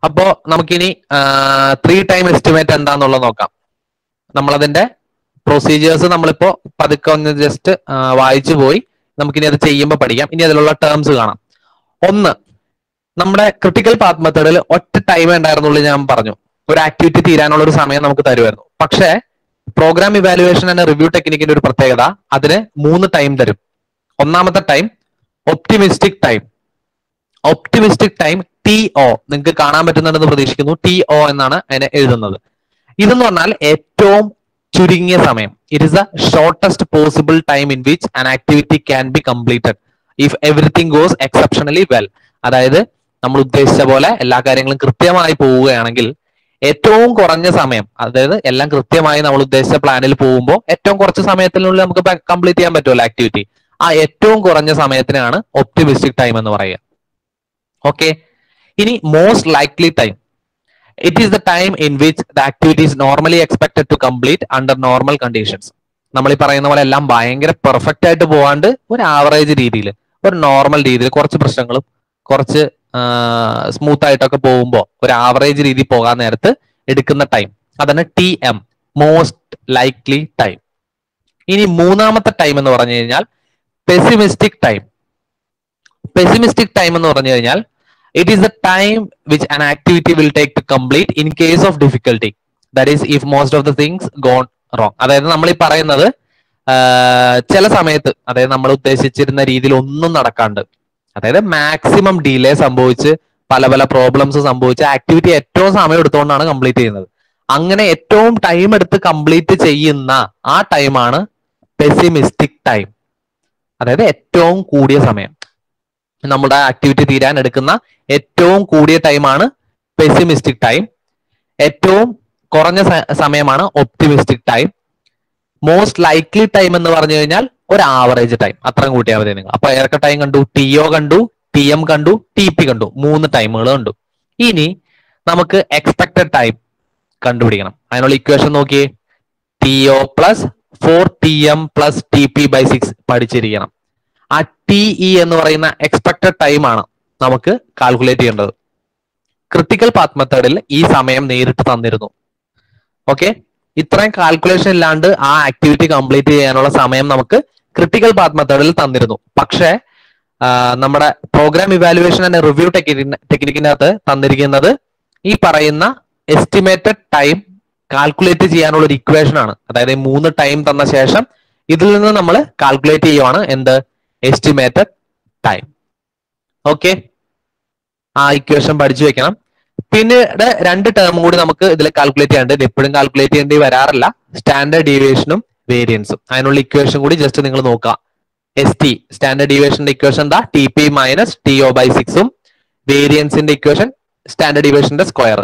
അപ്പോ നമുക്കിനി 3 time estimate എന്താന്നുള്ളത് നോക്കാം. നമ്മളതിന്റെ പ്രൊസീജിയേഴ്സ് നമ്മളിപ്പോ പതുക്കെ ഒന്ന് ജസ്റ്റ് വായിച്ചു പോയി. നമുക്കിനി അത് ചെയ്യുമ്പോൾ പഠിക്കാം. ഇനി അതിലുള്ള ടേംസ് കാണാം. ഒന്ന്, നമ്മുടെ ക്രിട്ടിക്കൽ പാത്ത് മെത്തേഡിൽ ഒറ്റ ടൈം ഉണ്ടായിരുന്നുള്ളൂ. ഞാൻ പറഞ്ഞു ഒരു ആക്ടിവിറ്റി തീരാനുള്ള ഒരു സമയം നമുക്ക് തരുമായിരുന്നു. പക്ഷേ പ്രോഗ്രാം ഇവാലുവേഷൻ ആൻഡ് റിവ്യൂ ടെക്നിക്കിന്റെ ഒരു പ്രത്യേകത, അതിന് 3 ടൈം തരും. ഒന്നാമത്തെ time optimistic time. Optimistic time TO, നിങ്ങൾക്ക് കാണാൻ പറ്റുന്നുണ്ടെന്ന് പ്രതീക്ഷിക്കുന്നു. TO എന്നാണ് അതിനെ എഴുതുന്നത്. ഇതെന്ന് പറഞ്ഞാൽ ഏറ്റവും ചുരുങ്ങിയ സമയം. It is the shortest possible time in which an activity can be completed if everything goes exceptionally well. അതായത് നമ്മൾ ഉദ്ദേശിച്ച പോലെ എല്ലാ കാര്യങ്ങളും കൃത്യമായി പോവുകയാണെങ്കിൽ ഏറ്റവും കുറഞ്ഞ സമയം, അതായത് എല്ലാം കൃത്യമായി നമ്മൾ ഉദ്ദേശിച്ച പ്ലാനിൽ പോകുമ്പോൾ ഏറ്റവും കുറച്ച് സമയത്തിനുള്ളിൽ നമുക്ക് കംപ്ലീറ്റ് ചെയ്യാൻ പറ്റുമല്ലോ ആക്ടിവിറ്റി. ആ ഏറ്റവും കുറഞ്ഞ സമയത്തിനാണ് ഒപ്റ്റിമിസ്റ്റിക് ടൈം എന്ന് പറയുക. ഓക്കെ, ഇനി most likely time. It is the time in which the activity is normally expected to complete under normal conditions. നമ്മൾ ഈ പറയുന്ന പോലെ എല്ലാം ഭയങ്കര പെർഫെക്റ്റ് ആയിട്ട് പോകാണ്ട് ഒരു ആവറേജ് രീതിയിൽ, ഒരു നോർമൽ രീതിയിൽ, കുറച്ച് പ്രശ്നങ്ങളും കുറച്ച് സ്മൂത്ത് ആയിട്ടൊക്കെ പോകുമ്പോൾ ഒരു ആവറേജ് രീതി പോകാൻ നേരത്ത് എടുക്കുന്ന ടൈം, അതാണ് TM, മോസ്റ്റ് ലൈക്ലി ടൈം. ഇനി മൂന്നാമത്തെ ടൈം എന്ന് പറഞ്ഞു കഴിഞ്ഞാൽ പെസിമിസ്റ്റിക് ടൈം. പെസിമിസ്റ്റിക് ടൈം എന്ന് പറഞ്ഞു കഴിഞ്ഞാൽ it is the time which an activity will take to complete in case of difficulty, that is if most of the things gone wrong. അതായത് നമ്മൾ ഈ പറയുന്നത് ചില സമയത്ത്, അതായത് നമ്മൾ ഉദ്ദേശിച്ചിരുന്ന രീതിയിൽ ഒന്നും നടക്കാണ്ട്, അതായത് മാക്സിമം ഡിലേ സംഭവിച്ച് പല പല പ്രോബ്ലംസ് സംഭവിച്ച് ആക്ടിവിറ്റി ഏറ്റവും സമയം എടുത്തുകൊണ്ടാണ് കംപ്ലീറ്റ് ചെയ്യുന്നത്. അങ്ങനെ ഏറ്റവും ടൈം എടുത്ത് കംപ്ലീറ്റ് ചെയ്യുന്ന ആ ടൈമാണ് പെസിമിസ്റ്റിക് ടൈം. അതായത് ഏറ്റവും കൂടിയ സമയം, നമ്മുടെ ആക്ടിവിറ്റി തീരാൻ എടുക്കുന്ന ഏറ്റവും കൂടിയ ടൈമാണ് പെസിമിസ്റ്റിക് ടൈം. ഏറ്റവും കുറഞ്ഞ സമയമാണ് optimistic time. Most likely time എന്ന് പറഞ്ഞു കഴിഞ്ഞാൽ ഒരു ആവറേജ് ടൈം, അത്രയും കൂട്ടിയാൽ മതി നിങ്ങൾ. അപ്പൊ ഏതൊക്കെ ടൈം കണ്ടു? TO കണ്ടു, TM കണ്ടു, TP കണ്ടു. 3 ടൈമുകൾ കണ്ടു. ഇനി നമുക്ക് എക്സ്പെക്ടഡ് ടൈം കണ്ടുപിടിക്കണം. അതിനുള്ള ഇക്വേഷൻ നോക്കിയേ. TO plus 4TM plus TP/6 പഠിച്ചിരിക്കണം. ആ TE എന്ന് പറയുന്ന എക്സ്പെക്ടഡ് ടൈം ആണ് നമുക്ക് കാൽക്കുലേറ്റ് ചെയ്യേണ്ടത്. ക്രിട്ടിക്കൽ പാത്ത് മെത്തേഡിൽ ഈ സമയം നേരിട്ട് തന്നിരുന്നു. ഓക്കെ, ഇത്രയും കാൽക്കുലേഷൻ ഇല്ലാണ്ട് ആ ആക്ടിവിറ്റി കംപ്ലീറ്റ് ചെയ്യാനുള്ള സമയം നമുക്ക് ക്രിട്ടിക്കൽ പാത്ത് മെത്തേഡിൽ തന്നിരുന്നു. പക്ഷേ നമ്മുടെ പ്രോഗ്രാം ഇവാലുവേഷൻ ആൻഡ് റിവ്യൂ ടെക്നിക്കിന്റെ അകത്ത് തന്നിരിക്കുന്നത് ഈ പറയുന്ന എസ്റ്റിമേറ്റഡ് ടൈം കാൽക്കുലേറ്റ് ചെയ്യാനുള്ള ഒരു ഇക്വേഷൻ ആണ്. അതായത് 3 ടൈം തന്ന ശേഷം ഇതിൽ നിന്ന് നമ്മൾ കാൽക്കുലേറ്റ് ചെയ്യുവാണ് എന്ത്? Estimated time. ഓക്കെ, ആ ഇക്വേഷൻ പഠിച്ചു വെക്കണം. പിന്നീട് 2 ടേം കൂടി നമുക്ക് ഇതിൽ കാൽക്കുലേറ്റ് ചെയ്യാണ്ട്, എപ്പോഴും കാൽക്കുലേറ്റ് ചെയ്യേണ്ടി വരാറില്ല. സ്റ്റാൻഡേർഡ് ഡീവിയേഷനും വേരിയൻസും. അതിനുള്ള ഇക്വേഷൻ കൂടി ജസ്റ്റ് നിങ്ങൾ നോക്കുക. ST സ്റ്റാൻഡേർഡ് ഡീവിയേഷന്റെ ഇക്വേഷൻ എന്താ? TP മൈനസ് TO/6ഉം വേരിയൻസിന്റെ ഇക്വേഷൻ സ്റ്റാൻഡേർഡ് ഡീവിയേഷന്റെ സ്ക്വയർ.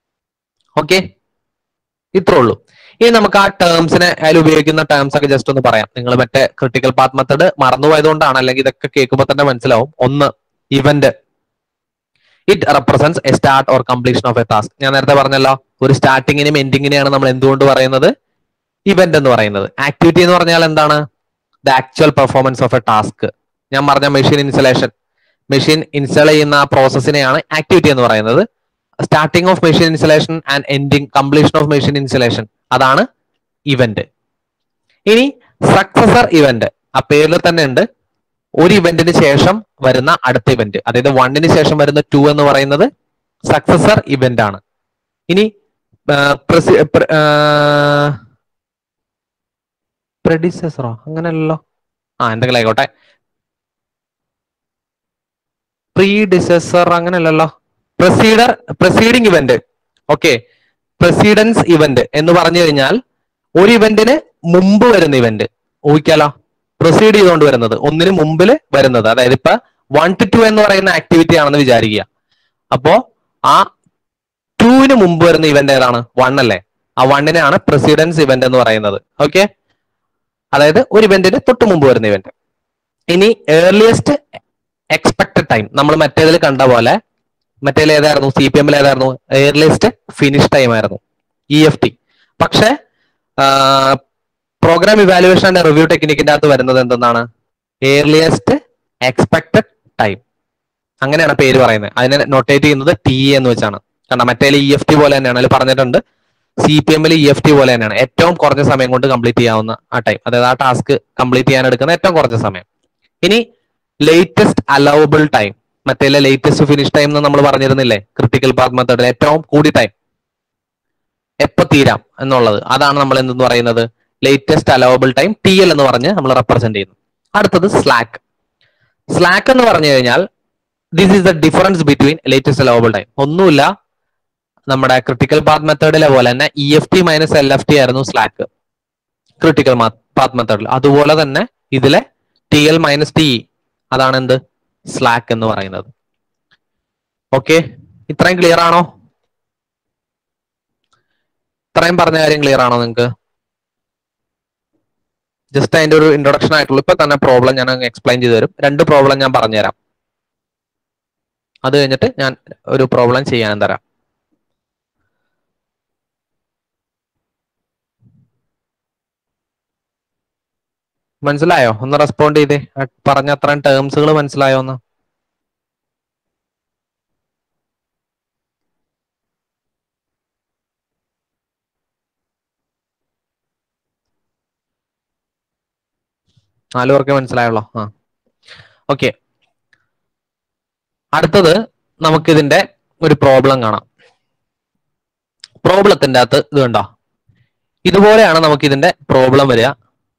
ഓക്കെ, ഇത്രേ ഉള്ളൂ. ഇനി നമുക്ക് ആ ടേംസിനെ, അതിൽ ഉപയോഗിക്കുന്ന ടേംസ് ഒക്കെ ജസ്റ്റ് ഒന്ന് പറയാം. നിങ്ങൾ മറ്റേ ക്രിട്ടിക്കൽ പാത്ത് മെത്തേഡ് മറന്നുപോയതുകൊണ്ടാണ്, അല്ലെങ്കിൽ ഇതൊക്കെ കേൾക്കുമ്പോൾ തന്നെ മനസ്സിലാവും. ഒന്ന്, event. It represents a start or completion of a task. ഞാൻ നേരത്തെ പറഞ്ഞല്ലോ, ഒരു സ്റ്റാർട്ടിങ്ങിനെയും എൻഡിങ്ങിനെയാണ് നമ്മൾ എന്തുകൊണ്ട് പറയുന്നത്? ഇവന്റ് എന്ന് പറയുന്നത്. ആക്ടിവിറ്റി എന്ന് പറഞ്ഞാൽ എന്താണ്? The actual performance of a task. ഞാൻ പറഞ്ഞ മെഷീൻ ഇൻസ്റ്റലേഷൻ, മെഷീൻ ഇൻസ്റ്റാൾ ചെയ്യുന്ന ആ പ്രോസസ്സിനെയാണ് ആക്ടിവിറ്റി എന്ന് പറയുന്നത്. Starting of machine installation and ending, completion of machine installation, അതാണ് ഇവന്റ്. ഇനി സക്സസർ ഇവന്റ്, ആ പേരിൽ തന്നെ ഉണ്ട്. ഒരു ഇവന്റിന് ശേഷം വരുന്ന അടുത്ത ഇവന്റ്, അതായത് 1ന് ശേഷം വരുന്ന 2 എന്ന് പറയുന്നത് സക്സസർ ഇവന്റ് ആണ്. ഇനി പ്രെഡിസസറോ അങ്ങനെയല്ലോ, എന്തെങ്കിലും ആയിക്കോട്ടെ. പ്രീഡിസസർ അങ്ങനെയല്ലല്ലോ. Preceding event. Okay, precedence event എന്ന് പറഞ്ഞു കഴിഞ്ഞാൽ ഒരു ഇവന്റിന് മുമ്പ് വരുന്ന ഇവന്റ്. ഊഹിക്കാലോ, പ്രൊസീഡ് ചെയ്തുകൊണ്ട് വരുന്നത്, ഒന്നിന് മുമ്പിൽ വരുന്നത്. അതായത് ഇപ്പൊ 1 to 2 എന്ന് പറയുന്ന ആക്ടിവിറ്റി ആണെന്ന് വിചാരിക്കുക. അപ്പോ ആ 2ന് മുമ്പ് വരുന്ന ഇവന്റ് ഏതാണ്? 1 അല്ലേ? ആ 1നെയാണ് പ്രസിഡൻസ് ഇവന്റ് എന്ന് പറയുന്നത്. ഓക്കെ, അതായത് ഒരു ഇവന്റിന് തൊട്ട് മുമ്പ് വരുന്ന ഇവന്റ്. ഇനി ഏർലിയസ്റ്റ് എക്സ്പെക്ടഡ് ടൈം, നമ്മൾ മറ്റേതിൽ കണ്ട പോലെ, മറ്റേതിൽ ഏതായിരുന്നു? CPM ഏതായിരുന്നു? ഏർലിയസ്റ്റ് ഫിനിഷ് ടൈം ആയിരുന്നു, EFT. പക്ഷെ പ്രോഗ്രാം ഇവാലുവേഷൻ ആൻഡ് റിവ്യൂ ടെക്നിക്കിന്റെ അകത്ത് വരുന്നത് എന്തെന്നാണ്? Earliest expected time. അങ്ങനെയാണ് പേര് പറയുന്നത്. അതിനെ നൊട്ടേറ്റ് ചെയ്യുന്നത് TE എന്ന് വെച്ചാണ്. കാരണം മറ്റേ EFT പോലെ തന്നെയാണ്, അതിൽ പറഞ്ഞിട്ടുണ്ട് CPM-ൽ EFT പോലെ തന്നെയാണ്, ഏറ്റവും കുറഞ്ഞ സമയം കൊണ്ട് കംപ്ലീറ്റ് ചെയ്യാവുന്ന ആ ടൈം, അതായത് ആ ടാസ്ക് കംപ്ലീറ്റ് ചെയ്യാൻ എടുക്കുന്ന ഏറ്റവും കുറഞ്ഞ സമയം. ഇനി ലേറ്റസ്റ്റ് അലൗബിൾ ടൈം, മറ്റേ ലേറ്റസ്റ്റ് ഫിനിഷ് ടൈം എന്ന് നമ്മൾ പറഞ്ഞിരുന്നില്ലേ ക്രിട്ടിക്കൽ പാത്ത് മെത്തേഡിൽ, ഏറ്റവും കൂടി ടൈം എപ്പോ തീരാം എന്നുള്ളത്, അതാണ് നമ്മൾ എന്തെന്ന് പറയുന്നത് ലേറ്റസ്റ്റ് അലൗബിൾ ടൈം, TL എന്ന് പറഞ്ഞ് നമ്മൾ റെപ്രസെന്റ് ചെയ്യുന്നു. അടുത്തത് സ്ലാക്ക്. സ്ലാക്ക് എന്ന് പറഞ്ഞു കഴിഞ്ഞാൽ this is the difference between latest allowable time. ഒന്നുമില്ല, നമ്മുടെ ക്രിട്ടിക്കൽ പാത്ത് മെത്തേഡിലെ പോലെ തന്നെ EFT മൈനസ് LFT ആയിരുന്നു സ്ലാക്ക് ക്രിട്ടിക്കൽ പാത്ത് മെത്തേഡിൽ. അതുപോലെ തന്നെ ഇതിലെ TL മൈനസ് TE, അതാണ് എന്ത് സ്ലാക്ക് എന്ന് പറയുന്നത്. ഓക്കെ, ഇത്രയും ക്ലിയർ ആണോ? ഇത്രയും പറഞ്ഞ കാര്യം ക്ലിയർ ആണോ നിങ്ങൾക്ക്? ജസ്റ്റ് അതിന്റെ ഒരു ഇൻട്രൊഡക്ഷൻ ആയിട്ടുള്ളൂ. ഇപ്പൊ തന്നെ പ്രോബ്ലം ഞാൻ എക്സ്പ്ലെയിൻ ചെയ്തു തരും. 2 പ്രോബ്ലം ഞാൻ പറഞ്ഞുതരാം, അത് കഴിഞ്ഞിട്ട് ഞാൻ ഒരു പ്രോബ്ലം ചെയ്യാനും തരാം. മനസ്സിലായോ? ഒന്ന് റെസ്പോണ്ട് ചെയ്തേ, പറഞ്ഞ അത്രയും ടേംസുകൾ മനസ്സിലായോ ഒന്ന്? നാലു പേർക്ക് മനസ്സിലായുള്ളോ? ഓക്കെ, അടുത്തത് നമുക്കിതിന്റെ ഒരു പ്രോബ്ലം കാണാം. പ്രോബ്ലത്തിന്റെ അകത്ത് ഇത് കണ്ടോ, ഇതുപോലെയാണ് നമുക്ക് ഇതിന്റെ പ്രോബ്ലം വരിക.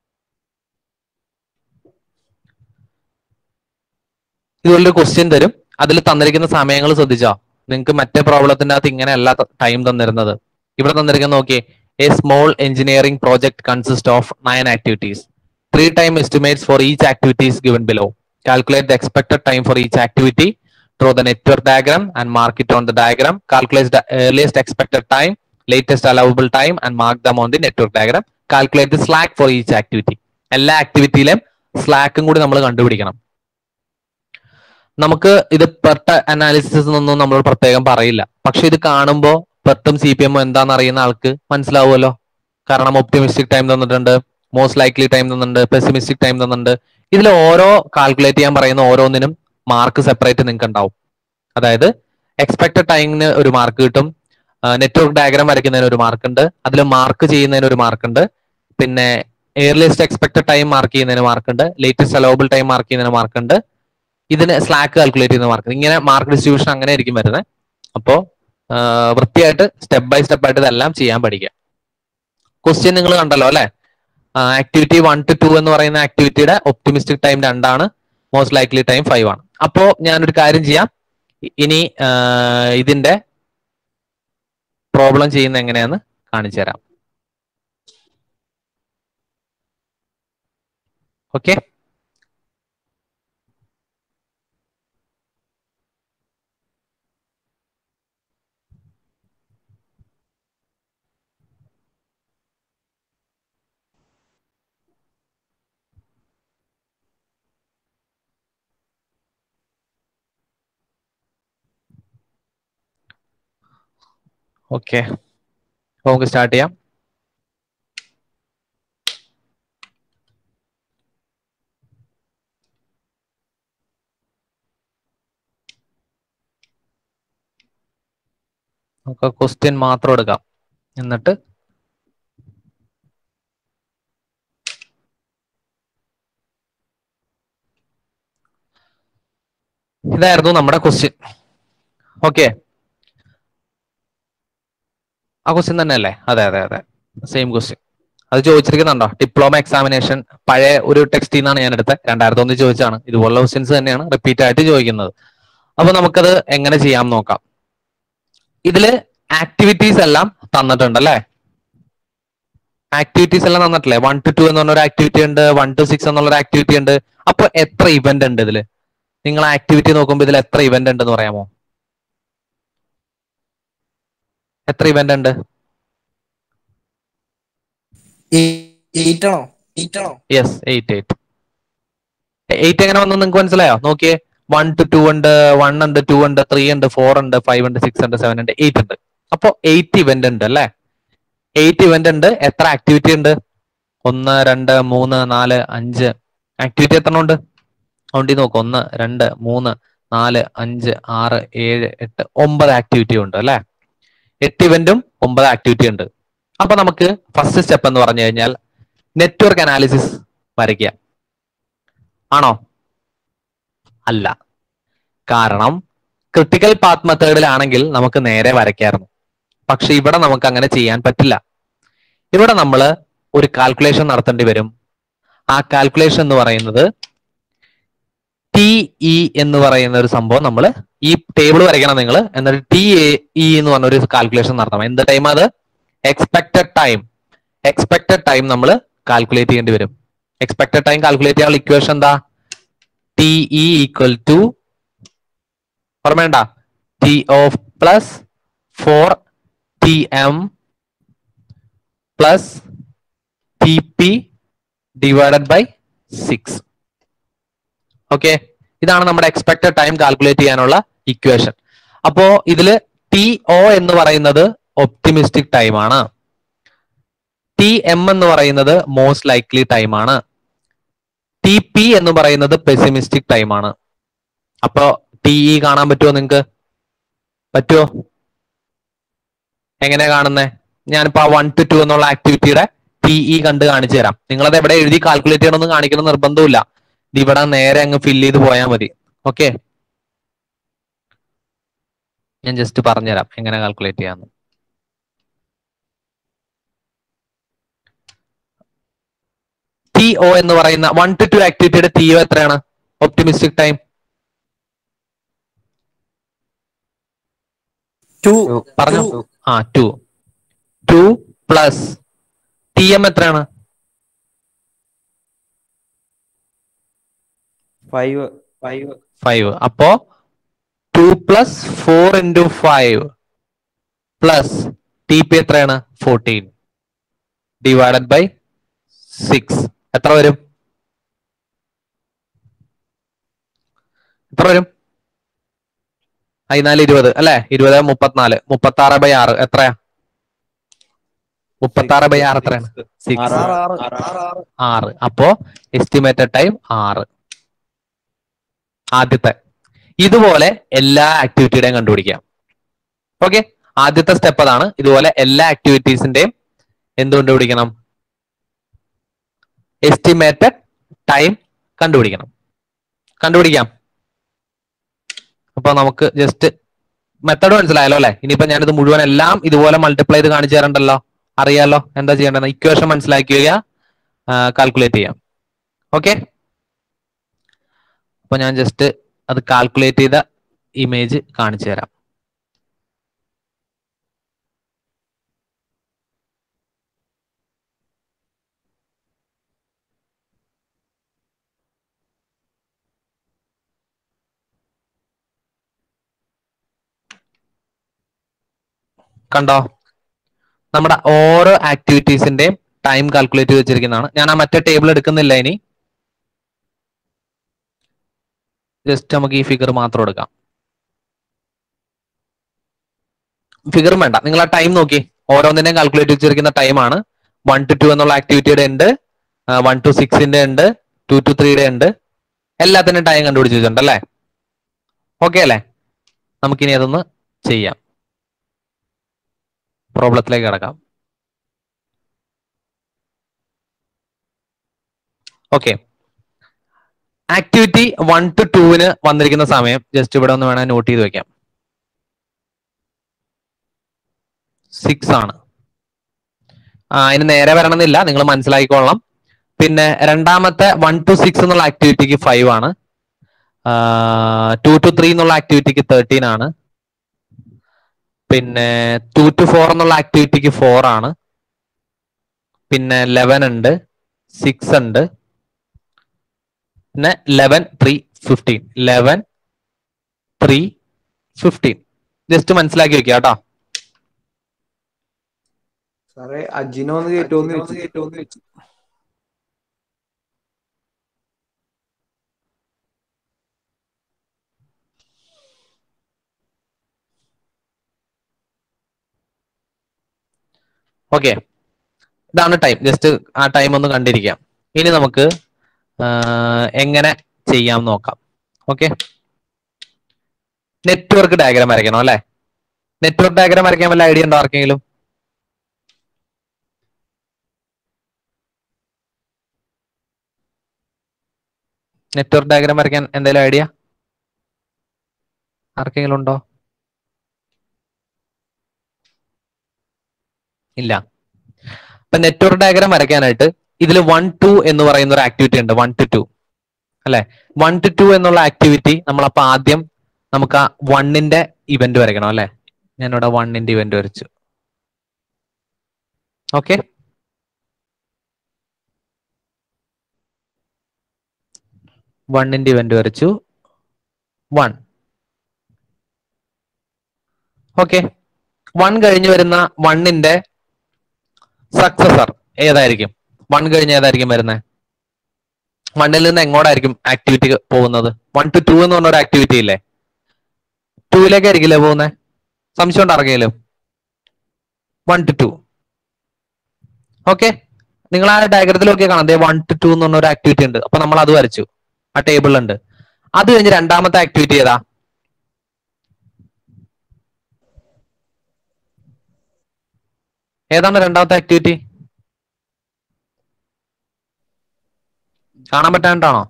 ഇതുപോലൊരു ക്വസ്റ്റ്യൻ തരും, അതിൽ തന്നിരിക്കുന്ന സമയങ്ങൾ ശ്രദ്ധിച്ചോ. നിങ്ങൾക്ക് മറ്റേ പ്രോബ്ലത്തിന്റെ അകത്ത് ഇങ്ങനെയല്ല ടൈം തന്നിരുന്നത്. ഇവിടെ തന്നിരിക്കുന്ന നോക്കിയേ, a small engineering project consist of 9 activities. 3 time estimates for each activity is given below. Calculate the expected time for each activity. Draw the network diagram and mark it on the diagram. Calculate the earliest expected time, latest allowable time and mark them on the network diagram. Calculate the slack for each activity. എല്ലാ ആക്ടിവിറ്റിയിലും സ്ലാക്കും കൂടി നമ്മൾ കണ്ടുപിടിക്കണം. നമുക്ക് ഇത് PERT analysis എന്നൊന്നും നമ്മൾ പ്രത്യേകം പറയില്ല, പക്ഷെ ഇത് കാണുമ്പോൾ പെർട്ടും CPM എന്താണെന്ന് അറിയുന്ന ആൾക്ക് മനസ്സിലാവുമല്ലോ. കാരണം ഒപ്റ്റിമിസ്റ്റിക് ടൈം തന്നിട്ടുണ്ട്, മോസ്റ്റ് ലൈക്ലി ടൈം തന്നിട്ടുണ്ട്, പെസിമിസ്റ്റിക് ടൈം തന്നിട്ടുണ്ട്. ഇതിൽ ഓരോ കാൽക്കുലേറ്റ് ചെയ്യാൻ പറയുന്ന ഓരോന്നിനും മാർക്ക് സെപ്പറേറ്റ് നിങ്ങൾക്ക് ഉണ്ടാവും. അതായത് എക്സ്പെക്ടഡ് ടൈമിന് ഒരു മാർക്ക് കിട്ടും, നെറ്റ്വർക്ക് ഡയഗ്രാം വരയ്ക്കുന്നതിന് ഒരു മാർക്ക് ഉണ്ട്, അതിൽ മാർക്ക് ചെയ്യുന്നതിന് ഒരു മാർക്ക് ഉണ്ട്, പിന്നെ എയർലിസ്റ്റ് എക്സ്പെക്ടഡ് ടൈം മാർക്ക് ചെയ്യുന്നതിന് മാർക്ക് ഉണ്ട്, ലേറ്റസ്റ്റ് അലൗബിൾ ടൈം മാർക്ക് ചെയ്യുന്നതിന് മാർക്ക് ഉണ്ട്, ഇതിന് സ്ലാക്ക് കാൽക്കുലേറ്റ് ചെയ്യുന്ന മാർക്ക്. ഇങ്ങനെ മാർക്ക് ഡിസ്ട്രിബ്യൂഷൻ അങ്ങനെ ആയിരിക്കും വരുന്നത്. അപ്പോൾ വൃത്തിയായിട്ട് സ്റ്റെപ്പ് ബൈ സ്റ്റെപ്പ് ആയിട്ട് ഇതെല്ലാം ചെയ്യാൻ പഠിക്കുക. ക്വസ്റ്റ്യൻ നിങ്ങൾ കണ്ടല്ലോ അല്ലെ. ആക്ടിവിറ്റി 1 to 2 എന്ന് പറയുന്ന ആക്ടിവിറ്റിയുടെ ഒപ്റ്റിമിസ്റ്റിക് ടൈം 2 ആണ്, മോസ്റ്റ് ലൈക്ലി ടൈം 5 ആണ്. അപ്പോ ഞാനൊരു കാര്യം ചെയ്യാം, ഇനി ഇതിന്റെ പ്രോബ്ലം ചെയ്യുന്ന എങ്ങനെയാന്ന് കാണിച്ചു തരാം. ഓക്കെ, ഓക്കെ, നമുക്ക് സ്റ്റാർട്ട് ചെയ്യാം. നമുക്ക് ക്വസ്റ്റ്യൻ മാത്രം എടുക്കാം, എന്നിട്ട് ഇതായിരുന്നു നമ്മുടെ ക്വസ്റ്റ്യൻ. ഓക്കെ, ആ ക്വസ്റ്റ്യൻ തന്നെ അല്ലേ? അതെ അതെ അതെ, സെയിം ക്വസ്റ്റ്യൻ. അത് ചോദിച്ചിരിക്കുന്നുണ്ടോ? ഡിപ്ലോമ എക്സാമിനേഷൻ പഴയ ഒരു ടെക്സ്റ്റിൽ നിന്നാണ് ഞാൻ എടുത്തത്, 2001 ചോദിച്ചാണ്. ഇതുപോലുള്ള ക്വസ്റ്റ്യൻസ് തന്നെയാണ് റിപ്പീറ്റ് ആയിട്ട് ചോദിക്കുന്നത്. അപ്പൊ നമുക്കത് എങ്ങനെ ചെയ്യാം നോക്കാം. ഇതില് ആക്ടിവിറ്റീസ് എല്ലാം തന്നിട്ടുണ്ട് അല്ലെ? ആക്ടിവിറ്റീസ് എല്ലാം തന്നിട്ടില്ലേ? 1 to 2 എന്ന് പറഞ്ഞൊരു ആക്ടിവിറ്റി ഉണ്ട്, 1 to 6 എന്നുള്ളൊരു ആക്ടിവിറ്റി ഉണ്ട്. അപ്പൊ എത്ര ഇവന്റ് ഉണ്ട് ഇതില്? നിങ്ങൾ ആക്ടിവിറ്റി നോക്കുമ്പോൾ ഇതിൽ എത്ര ഇവന്റ് ഉണ്ടെന്ന് പറയാമോ? എത്ര ഇവന്റ് ഉണ്ട്? 8 എങ്ങനെ വന്നു നിങ്ങൾക്ക് മനസ്സിലായോ? നോക്കിയേ, 1 to 2 ഉണ്ട്, 1 ഉണ്ട്, 2 ഉണ്ട്, 3 ഉണ്ട്, 4 ഉണ്ട്, 5 ഉണ്ട്, 6 ഉണ്ട്, 7 ഉണ്ട്, 8 ഉണ്ട്. അപ്പൊ 8 ഇവന്റ് ഉണ്ട് അല്ലെ? 8 ഇവന്റ് ഉണ്ട്. എത്ര ആക്ടിവിറ്റി ഉണ്ട്? 1, 2, 3, 4, 5 ആക്ടിവിറ്റി എത്ര ഉണ്ട്? അതുകൊണ്ട് നോക്കും, 1, 2, 3, 4, 5, 6, 7, 8, 9 ആക്ടിവിറ്റി ഉണ്ട് അല്ലെ? 8 ഇവന്റും 9 ആക്ടിവിറ്റി ഉണ്ട്. അപ്പൊ നമുക്ക് ഫസ്റ്റ് സ്റ്റെപ്പ് എന്ന് പറഞ്ഞു കഴിഞ്ഞാൽ നെറ്റ്വർക്ക് അനാലിസിസ് വരയ്ക്കുക. ആണോ? അല്ല. കാരണം ക്രിട്ടിക്കൽ പാത്ത് മെത്തേഡിലാണെങ്കിൽ നമുക്ക് നേരെ വരയ്ക്കായിരുന്നു. പക്ഷെ ഇവിടെ നമുക്ക് അങ്ങനെ ചെയ്യാൻ പറ്റില്ല. ഇവിടെ നമ്മൾ ഒരു കാൽക്കുലേഷൻ നടത്തേണ്ടി വരും. ആ കാൽക്കുലേഷൻ എന്ന് പറയുന്നത് TE എന്ന് പറയുന്ന ഒരു സംഭവം നമ്മൾ ഈ ടേബിൾ വരയ്ക്കണം നിങ്ങൾ. എന്നിട്ട് TE എന്ന് പറഞ്ഞ ഒരു കാൽക്കുലേഷൻ നടത്തണം. എന്ത് ടൈം അത്? Expected time. എക്സ്പെക്ടഡ് ടൈം നമ്മൾ കാൽക്കുലേറ്റ് ചെയ്യേണ്ടി വരും. എക്സ്പെക്ടഡ് ടൈം കാൽക്കുലേറ്റ് ചെയ്യാനുള്ള ഇക്വേഷൻ എന്താ? TE ഈക്വൽ ടു ഓർമ്മേണ്ട TO plus 4TM plus TP divided by 6. Okay, ഇതാണ് നമ്മുടെ എക്സ്പെക്ടഡ് ടൈം കാൽക്കുലേറ്റ് ചെയ്യാനുള്ള ഇക്വേഷൻ. അപ്പോ ഇതില് TO എന്ന് പറയുന്നത് ഒപ്റ്റിമിസ്റ്റിക് ടൈം ആണ്. TM എന്ന് പറയുന്നത് മോസ്റ്റ് ലൈക്ലി ടൈം ആണ്. TP എന്ന് പറയുന്നത് പെസിമിസ്റ്റിക് ടൈം ആണ്. അപ്പോ TE കാണാൻ പറ്റുമോ നിങ്ങൾക്ക്? പറ്റുമോ? എങ്ങനെയാ കാണുന്നേ? ഞാനിപ്പോ 1 to 2 എന്നുള്ള ആക്ടിവിറ്റിയുടെ TE കണ്ട് കാണിച്ചു തരാം. നിങ്ങളത് എവിടെ എഴുതി കാൽക്കുലേറ്റ് ചെയ്യണമെന്ന് കാണിക്കണം നിർബന്ധമില്ല. ഇവിടെ നേരെ അങ്ങ് ഫില്ല് ചെയ്ത് പോയാൽ മതി. ഓക്കെ, ഞാൻ ജസ്റ്റ് പറഞ്ഞുതരാം എങ്ങനെ കാൽക്കുലേറ്റ് ചെയ്യാന്ന്. TO എന്ന് പറയുന്ന 1 to 2 ആക്ടിവിറ്റിയുടെ TO എത്രയാണ്? ഒപ്റ്റിമിസ്റ്റിക് ടൈം 2 പറഞ്ഞു. 2 പ്ലസ് TM എത്രയാണ്? 5. അപ്പോ 2 പ്ലസ് 4 into 5 പ്ലസ് TP എത്രയാണ്? 14 ഡിവൈഡഡ് ബൈ 6. എത്ര വരും? എത്ര വരും? 14 20 അല്ലെ? 20 34 36 ബൈ 6 എത്രയാ? 36 ബൈ 6 എത്രയാണ്? 6. അപ്പോ എസ്റ്റിമേറ്റഡ് ടൈം 6. ആദ്യത്തെ ഇതുപോലെ എല്ലാ ആക്ടിവിറ്റിയുടെയും കണ്ടുപിടിക്കാം. ഓക്കെ, ആദ്യത്തെ സ്റ്റെപ്പ് അതാണ്. ഇതുപോലെ എല്ലാ ആക്ടിവിറ്റീസിന്റെയും എന്ത് കണ്ടുപിടിക്കണം? എസ്റ്റിമേറ്റഡ് ടൈം കണ്ടുപിടിക്കണം. കണ്ടുപിടിക്കാം. അപ്പൊ നമുക്ക് ജസ്റ്റ് മെത്തേഡ് മനസ്സിലായല്ലോ അല്ലെ? ഇനിയിപ്പോ ഞാനിത് മുഴുവൻ എല്ലാം ഇതുപോലെ മൾട്ടിപ്ലൈ ചെയ്ത് കാണിച്ചു തരണ്ടല്ലോ. അറിയാലോ എന്താ ചെയ്യേണ്ടത്? ഇക്വേഷൻ മനസ്സിലാക്കുക, കാൽക്കുലേറ്റ് ചെയ്യാം. ഓക്കെ, അപ്പൊ ഞാൻ ജസ്റ്റ് അത് കാൽക്കുലേറ്റ് ചെയ്ത ഇമേജ് കാണിച്ചു തരാം. കണ്ടോ? നമ്മുടെ ഓരോ ആക്ടിവിറ്റീസിന്റെയും ടൈം കാൽക്കുലേറ്റ് ചെയ്ത് വെച്ചിരിക്കുന്നതാണ്. ഞാൻ ആ മറ്റേ ടേബിൾ എടുക്കുന്നില്ല. ഇനി ജസ്റ്റ് നമുക്ക് ഈ ഫിഗർ മാത്രം എടുക്കാം. ഫിഗറും വേണ്ട, നിങ്ങൾ ആ ടൈം നോക്കി. ഓരോന്നിനെയും കാൽക്കുലേറ്റ് വെച്ചിരിക്കുന്ന ടൈമാണ്. 1 to 2 എന്നുള്ള ആക്ടിവിറ്റിയുടെ ഉണ്ട്, 1 to 6ന്റെ ഉണ്ട്, 2 to 3യുടെ ഉണ്ട്. എല്ലാത്തിനും ടൈം കണ്ടുപിടിച്ച് വെച്ചിട്ടുണ്ട് അല്ലേ? ഓക്കെ അല്ലേ? നമുക്കിനി അതൊന്ന് ചെയ്യാം. പ്രോബ്ലത്തിലേക്ക് കിടക്കാം. ഓക്കെ, ആക്ടിവിറ്റി 1 to 2 വന്നിരിക്കുന്ന സമയം ജസ്റ്റ് ഇവിടെ ഒന്ന് വേണേൽ നോട്ട് ചെയ്ത് വെക്കാം. 6 ആണ്. അതിന് നേരെ വരണമെന്നില്ല, നിങ്ങൾ മനസ്സിലാക്കിക്കൊള്ളാം. പിന്നെ രണ്ടാമത്തെ 1 to 6 എന്നുള്ള ആക്ടിവിറ്റിക്ക് 5 ആണ്. 2 to 3 എന്നുള്ള ആക്ടിവിറ്റിക്ക് 13 ആണ്. പിന്നെ 2 to 4 എന്നുള്ള ആക്ടിവിറ്റിക്ക് 4 ആണ്. പിന്നെ 11 ഉണ്ട്, 6 ഉണ്ട്, പിന്നെ 11 3 15. 11 3 15 ജസ്റ്റ് മനസ്സിലാക്കി വെക്കുക കേട്ടോ. സാറേ അജിനോ ഒന്ന് കേട്ടോന്ന് വെച്ചു. ഓക്കെ, ഇതാണ് ടൈം. ജസ്റ്റ് ആ ടൈം ഒന്ന് കണ്ടിരിക്കാം. ഇനി നമുക്ക് എങ്ങനെ ചെയ്യാം നോക്കാം. ഓക്കെ, നെറ്റ്വർക്ക് ഡയഗ്രാം വരയ്ക്കണം അല്ലെ? നെറ്റ്വർക്ക് ഡയഗ്രാം വരയ്ക്കാൻ വല്ല ഐഡിയ ഉണ്ടോ ആർക്കെങ്കിലും? നെറ്റ്വർക്ക് ഡയഗ്രാം വരയ്ക്കാൻ എന്തെങ്കിലും ഐഡിയ ആർക്കെങ്കിലും ഉണ്ടോ? ഇല്ല. അപ്പൊ നെറ്റ്വർക്ക് ഡയഗ്രാം വരയ്ക്കാനായിട്ട് ഇതിൽ 1 2 എന്ന് പറയുന്ന ഒരു ആക്ടിവിറ്റി ഉണ്ട്. 1 to 2 അല്ലെ? 1 to 2 എന്നുള്ള ആക്ടിവിറ്റി നമ്മളപ്പോ ആദ്യം നമുക്ക് ആ 1ന്റെ ഇവന്റ് വരയ്ക്കണം അല്ലെ? ഞാനിവിടെ 1ന്റെ ഇവന്റ് വരച്ചു. ഓക്കെ, 1ന്റെ ഇവന്റ് വരച്ചു. 1. ഓക്കെ, 1 കഴിഞ്ഞ് വരുന്ന 1ന്റെ സക്സസർ ഏതായിരിക്കും? 1 കഴിഞ്ഞ് ഏതായിരിക്കും വരുന്നത്? 1ൽ നിന്ന് എങ്ങോട്ടായിരിക്കും ആക്ടിവിറ്റി പോകുന്നത്? 1 to 2 എന്ന് പറഞ്ഞ ഒരു ആക്ടിവിറ്റി ഇല്ലേ? 2ലേക്കായിരിക്കില്ലേ പോകുന്നത്? സംശയം ഉണ്ട് ആർക്കെങ്കിലും? 1 to 2. ഓക്കെ, നിങ്ങൾ ആ ഡയഗ്രത്തിലൊക്കെ കാണാം 1 to 2 എന്ന് പറഞ്ഞ ഒരു ആക്ടിവിറ്റി ഉണ്ട്. അപ്പൊ നമ്മൾ അത് വരച്ചു, ആ ടേബിളിലുണ്ട്. അത് കഴിഞ്ഞ് രണ്ടാമത്തെ ആക്ടിവിറ്റി ഏതാ? ഏതാണ് രണ്ടാമത്തെ ആക്ടിവിറ്റി? കാണാൻ പറ്റാണ്ടാണോ?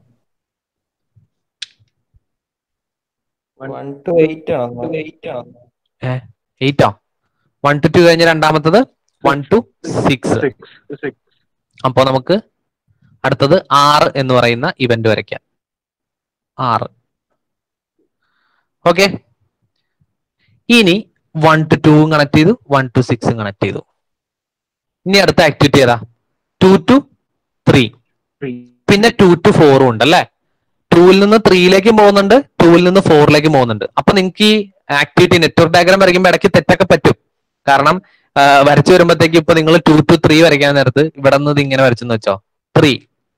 1 to 8 ആണോ? 8ആ? 1 to 2 കഴിഞ്ഞ് രണ്ടാമത്തത് 1 to 6. അപ്പോ നമുക്ക് അടുത്തത് 6 എന്ന് പറയുന്ന ഇവന്റ് വരയ്ക്കാം. 6. ഓക്കെ, ഇനി 1 to 2 കണക്ട് ചെയ്തു, 1 to 6 കണക്ട് ചെയ്തു. ഇനി അടുത്ത ആക്ടിവിറ്റി ഏതാ? 2 to 3. പിന്നെ 2 to 4 ഉണ്ട് അല്ലെ? 2ൽ നിന്ന് 3ലേക്കും പോകുന്നുണ്ട്, 2ൽ നിന്ന് 4ലേക്കും പോകുന്നുണ്ട്. അപ്പൊ നിങ്ങൾക്ക് ഈ ആക്ടിവിറ്റി നെറ്റ്വർക്ക് ഡയഗ്രാം വരയ്ക്കുമ്പോൾ ഇടയ്ക്ക് തെറ്റൊക്കെ പറ്റും. കാരണം വരച്ചു വരുമ്പോഴത്തേക്ക് ഇപ്പൊ നിങ്ങൾ 2 to 3 വരയ്ക്കാൻ നേരത്ത് ഇവിടെ നിന്ന് ഇത് ഇങ്ങനെ വരച്ചെന്ന് വെച്ചോ 3.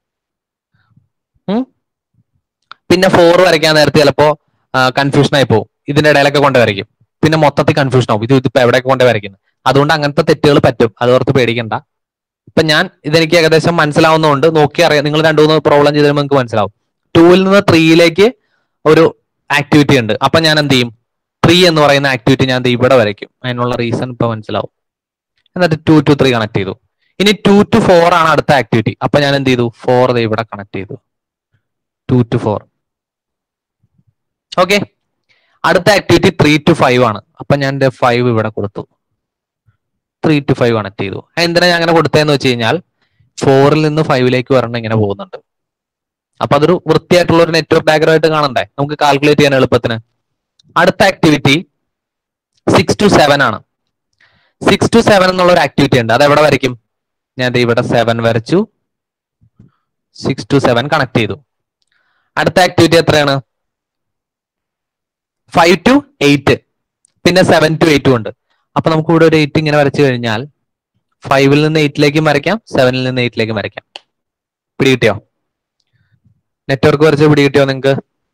പിന്നെ 4 വരയ്ക്കാൻ നേരത്ത് ചിലപ്പോ കൺഫ്യൂഷൻ ആയി പോകും. ഇതിന്റെ ഇടയിലൊക്കെ കൊണ്ട് വരയ്ക്കും. പിന്നെ മൊത്തത്തിൽ കൺഫ്യൂഷൻ ആവും. ഇതിപ്പോ എവിടെയൊക്കെ കൊണ്ട് വരയ്ക്കുന്നത്. അതുകൊണ്ട് അങ്ങനത്തെ തെറ്റുകൾ പറ്റും. അത് ഓർത്ത് പേടിക്കണ്ട. ഇപ്പൊ ഞാൻ ഇതെനിക്ക് ഏകദേശം മനസ്സിലാവുന്നതുകൊണ്ട് നോക്കി അറിയാം. നിങ്ങൾ 2-3 പ്രോബ്ലം ചെയ്ത് നിങ്ങൾക്ക് മനസ്സിലാവും. 2ൽ നിന്ന് 3ലേക്ക് ഒരു ആക്ടിവിറ്റി ഉണ്ട്. അപ്പൊ ഞാൻ എന്ത് ചെയ്യും? 3 എന്ന് പറയുന്ന ആക്ടിവിറ്റി ഞാൻ ഇവിടെ വരയ്ക്കും. അതിനുള്ള റീസൺ ഇപ്പൊ മനസ്സിലാവും. എന്നിട്ട് 2 to 3 കണക്ട് ചെയ്തു. ഇനി 2 to 4 ആണ് അടുത്ത ആക്ടിവിറ്റി. അപ്പൊ ഞാൻ എന്ത് ചെയ്തു? 4 ഇവിടെ കണക്ട് ചെയ്തു. 2 to 4. ഓക്കെ, അടുത്ത ആക്ടിവിറ്റി 3 to 5 ആണ്. അപ്പൊ ഞാൻ 5 ഇവിടെ കൊടുത്തു. 3 to 5 കണക്ട് ചെയ്തു. എന്തിനാ ഞാൻ അങ്ങനെ കൊടുത്തതെന്ന് വെച്ച് കഴിഞ്ഞാൽ 4ൽ നിന്ന് 5ലേക്ക് വരണം ഇങ്ങനെ പോകുന്നുണ്ട്. അപ്പൊ അതൊരു വൃത്തിയായിട്ടുള്ള ഒരു നെറ്റ്വർക്ക് ഡയഗ്രാം ആയിട്ട് കാണണ്ടേ നമുക്ക് കാൽക്കുലേറ്റ് ചെയ്യാൻ എളുപ്പത്തിന്. അടുത്ത ആക്ടിവിറ്റി 6 to 7 ആണ്. 6 to 7 എന്നുള്ള ഒരു ആക്ടിവിറ്റി ഉണ്ട്. അത് എവിടെ വരയ്ക്കും? ഞാൻ ഇവിടെ 7 വരച്ചു. 6 to 7 കണക്ട് ചെയ്തു. അടുത്ത ആക്ടിവിറ്റി എത്രയാണ്? 5 to 8. പിന്നെ 7 to 8 ഉണ്ട്. അപ്പൊ നമുക്ക് ഇവിടെ ഒരു 8 ഇങ്ങനെ വരച്ചു കഴിഞ്ഞാൽ 5ൽ നിന്ന് 8ലേക്കും വരയ്ക്കാം, 7ൽ നിന്ന് 8ലേക്കും വരയ്ക്കാം. പിടി കിട്ടിയോ? നെറ്റ്വർക്ക് വരച്ച് പിടി കിട്ടിയോ നിങ്ങൾക്ക്?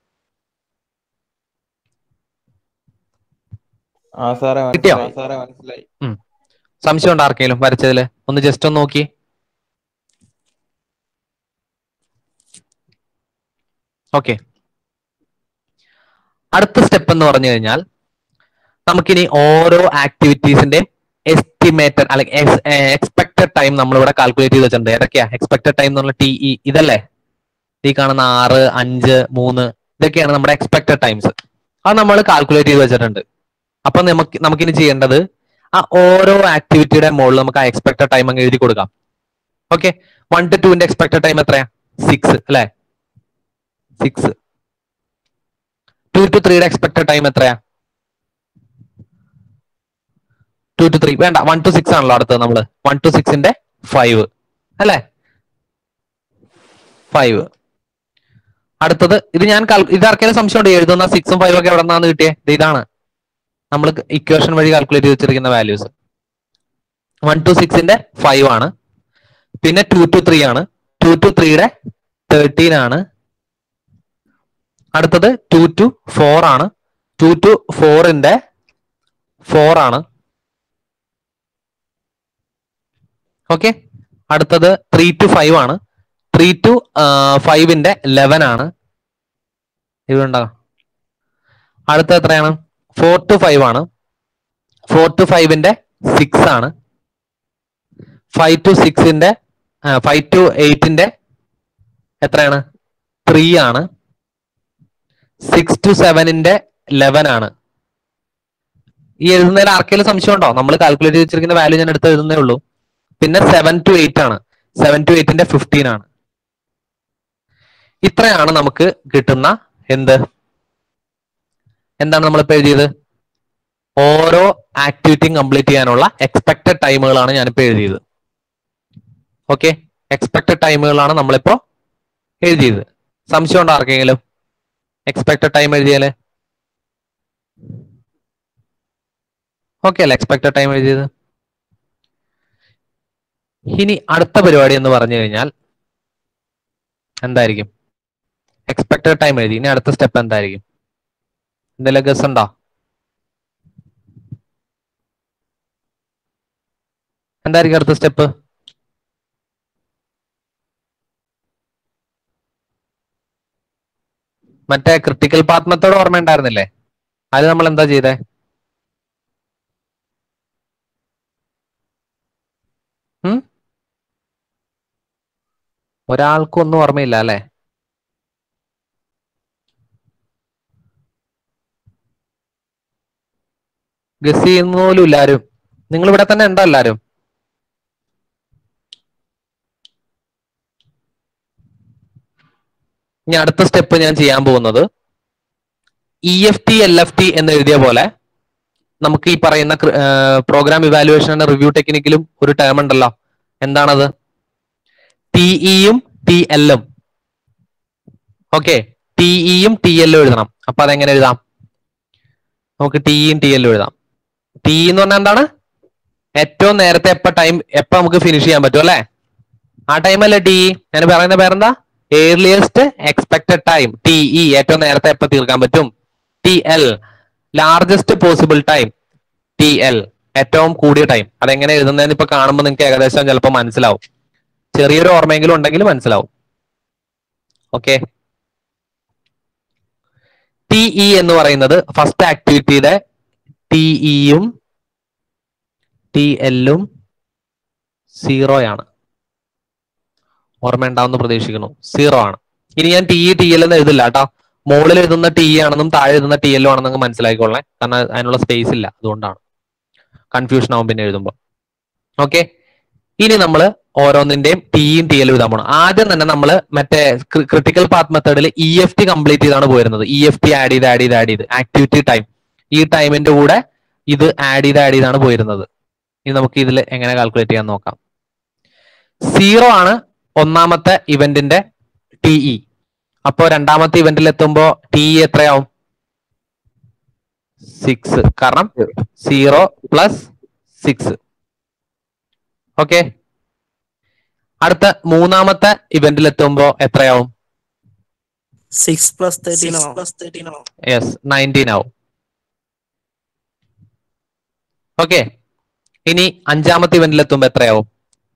കിട്ടിയോ? സംശയം ഉണ്ടോ ആർക്കെങ്കിലും വരച്ചതില്? ഒന്ന് ജസ്റ്റ് ഒന്ന് നോക്കി. ഓക്കെ, അടുത്ത സ്റ്റെപ്പ് എന്ന് പറഞ്ഞു കഴിഞ്ഞാൽ നമുക്കിനി ഓരോ ആക്ടിവിറ്റീസിന്റെ എസ്റ്റിമേറ്റഡ് അല്ലെങ്കിൽ എക്സ്പെക്ടഡ് ടൈം നമ്മൾ ഇവിടെ കാൽക്കുലേറ്റ് ചെയ്ത് വെച്ചിട്ടുണ്ട്. ഏതൊക്കെയാ എക്സ്പെക്ടഡ് ടൈം എന്ന് പറഞ്ഞ TE ഇതല്ലേ? ഈ കാണുന്ന 6, 5, 3 ഇതൊക്കെയാണ് നമ്മുടെ എക്സ്പെക്ടഡ് ടൈംസ്. അത് നമ്മൾ കാൽക്കുലേറ്റ് ചെയ്ത് വെച്ചിട്ടുണ്ട്. അപ്പൊ നമുക്കിനി ചെയ്യേണ്ടത് ആ ഓരോ ആക്ടിവിറ്റിയുടെ മുകളിൽ നമുക്ക് ആ എക്സ്പെക്ടഡ് ടൈം അങ്ങ് എഴുതി കൊടുക്കാം. ഓക്കെ, 1 to 2ന്റെ എക്സ്പെക്ടഡ് ടൈം എത്രയാ? 6 അല്ലെ? 6. 2 to 3യുടെ എക്സ്പെക്ടഡ് ടൈം എത്രയാ? 2 to 3 വേണ്ട, 1 to 6 ആണല്ലോ അടുത്തത്. നമ്മള് 1 to 6ന്റെ 5 അല്ലെ? 5. അടുത്തത് ഇത് ഞാൻ ഇതാർക്കെങ്കിലും സംശയം ഉണ്ട്? എഴുതുന്ന 6ഉം 5ഉം ഒക്കെ എവിടെ നിന്നാണ് കിട്ടിയത്? ഇതാണ് നമ്മൾ ഇക്വേഷൻ വഴി കാൽക്കുലേറ്റ് ചെയ്ത് വെച്ചിരിക്കുന്ന വാല്യൂസ്. 1 to 6ന്റെ 5 ആണ്. പിന്നെ 2 to 3 ആണ്. 2 to 3യുടെ 13 ആണ്. അടുത്തത് 2 to 4 ആണ്. 2 to 4ന്റെ 4 ആണ്. ഓക്കെ, അടുത്തത് 3 to 5 ആണ്. 3 to 5ന്റെ 11 ആണ്. ഇതുണ്ടോ? അടുത്ത എത്രയാണ്? 4 to 5 ആണ്. 4 to 5ന്റെ 6 ആണ്. 5 to 6ന്റെ 5 to 8ന്റെ എത്രയാണ്? 3 ആണ്. 6 to 7ന്റെ 11 ആണ്. ഈ എഴുതുന്നതിൽ ആർക്കെങ്കിലും സംശയം ഉണ്ടോ? നമ്മൾ കാൽക്കുലേറ്റ് ചെയ്തിരിക്കുന്ന വാല്യൂ ഞാൻ എടുത്ത് എഴുതുന്നേ ഉള്ളൂ. പിന്നെ 7 to 8 ആണ്. 7 to 8ന്റെ 15 ആണ്. ഇത്രയാണ് നമുക്ക് കിട്ടുന്ന എന്താണ് നമ്മളിപ്പോ എഴുതിയത്? ഓരോ ആക്ടിവിറ്റിയും കംപ്ലീറ്റ് ചെയ്യാനുള്ള എക്സ്പെക്ടഡ് ടൈമുകളാണ് ഞാനിപ്പോ എഴുതിയത്. ഓക്കെ, എക്സ്പെക്ടഡ് ടൈമുകളാണ് നമ്മളിപ്പോ എഴുതിയത്. സംശയം ഉണ്ടോ ആർക്കെങ്കിലും എക്സ്പെക്ടഡ് ടൈം എഴുതിയാല്? ഓക്കെ അല്ലേ എക്സ്പെക്ടഡ് ടൈം എഴുതിയത്? ഇനി അടുത്ത പരിപാടി എന്ന് പറഞ്ഞു കഴിഞ്ഞാൽ എന്തായിരിക്കും? എക്സ്പെക്ടഡ് ടൈം എഴുതി. ഇനി അടുത്ത സ്റ്റെപ്പ് എന്തായിരിക്കും? എന്തെങ്കിലും ഗസ് ഉണ്ടോ? എന്തായിരിക്കും അടുത്ത സ്റ്റെപ്പ്? മറ്റേ ക്രിട്ടിക്കൽ പാത്ത് മെത്തേഡ് ഓർമ്മ ഉണ്ടായിരുന്നില്ലേ? അത് നമ്മൾ എന്താ ചെയ്തേ? ഒരാൾക്കും ഒന്നും ഓർമ്മയില്ല അല്ലെ? ഗസ് ചെയ്യുന്ന പോലും ഇല്ലാരും. നിങ്ങൾ ഇവിടെ തന്നെ ഉണ്ടോ എല്ലാരും? ഇനി അടുത്ത സ്റ്റെപ്പ് ഞാൻ ചെയ്യാൻ പോകുന്നത് EFT LFT എന്ന് എഴുതിയ പോലെ നമുക്ക് ഈ പറയുന്ന പ്രോഗ്രാം ഇവാലുവേഷൻ ആൻഡ് റിവ്യൂ ടെക്നിക്കിലും ഒരു ടേം ഉണ്ടല്ലോ. എന്താണത്? TEയും TL-ഉം. ഓക്കെ, TEയും TL-ഉം എഴുതണം. അപ്പൊ അതെങ്ങനെ എഴുതാം? നമുക്ക് TEയും TL-ഉം എഴുതാം. TE എന്ന് പറഞ്ഞാൽ എന്താണ്? ഏറ്റവും നേരത്തെ എപ്പ നമുക്ക് ഫിനിഷ് ചെയ്യാൻ പറ്റും അല്ലെ? ആ ടൈം അല്ലേ TE? ഞാൻ പറയുന്ന പേരെന്താ? Earliest expected time. TE ഏറ്റവും നേരത്തെ എപ്പോ തീർക്കാൻ പറ്റും. TL largest possible time. TL ഏറ്റവും കൂടിയ ടൈം. അതെങ്ങനെ എഴുതുന്നതെന്ന് ഇപ്പൊ കാണുമ്പോൾ നിങ്ങൾക്ക് ഏകദേശം ചിലപ്പോൾ മനസ്സിലാവും. ചെറിയൊരു ഓർമ്മയെങ്കിലും ഉണ്ടെങ്കിൽ മനസ്സിലാവും. ഓക്കെ, TE എന്ന് പറയുന്നത് ഫസ്റ്റ് ആക്ടിവിറ്റിയുടെ TEയും TL-ഉം 0 ആണ്. ഓർമ്മ ഉണ്ടാവുമെന്ന് പ്രതീക്ഷിക്കുന്നു. 0 ആണ്. ഇനി ഞാൻ TE TL എന്ന് എഴുതില്ല കേട്ടോ. മുകളിൽ എഴുതുന്ന TE ആണെന്നും താഴെ എഴുതുന്ന TL ആണെന്നും മനസ്സിലാക്കിക്കൊള്ളേ. കാരണം അതിനുള്ള സ്പേസ് ഇല്ല, അതുകൊണ്ടാണ് കൺഫ്യൂഷൻ ആവും പിന്നെ എഴുതുമ്പോൾ. ഓക്കെ, ഇനി നമ്മൾ ഓരോന്നിന്റെയും TEയും TL എഴുതാൻ പോകണം. ആദ്യം തന്നെ നമ്മൾ മറ്റേ ക്രിട്ടിക്കൽ പാത്ത് മെത്തേഡിൽ EFT കംപ്ലീറ്റ് ചെയ്താണ് പോയിരുന്നത്. EFT ആഡ് ചെയ്ത് ആക്ടിവിറ്റി ടൈം, ഈ ടൈമിന്റെ കൂടെ ഇത് ആഡ് ചെയ്താണ് പോയിരുന്നത്. ഇനി നമുക്ക് ഇതിൽ എങ്ങനെ കാൽക്കുലേറ്റ് ചെയ്യാൻ നോക്കാം. 0 ആണ് ഒന്നാമത്തെ ഇവന്റിന്റെ TE. അപ്പോ രണ്ടാമത്തെ ഇവന്റിൽ എത്തുമ്പോ TE എത്രയാവും? 6. കാരണം 0 + 6. ഓക്കെ, അടുത്ത മൂന്നാമത്തെ ഇവന്റിൽ എത്തുമ്പോ എത്രയാവും? 6 + 13. യെസ്, 19 ആവും. ഓക്കെ, ഇനി അഞ്ചാമത്തെ ഇവന്റിൽ എത്തുമ്പോ എത്രയാവും?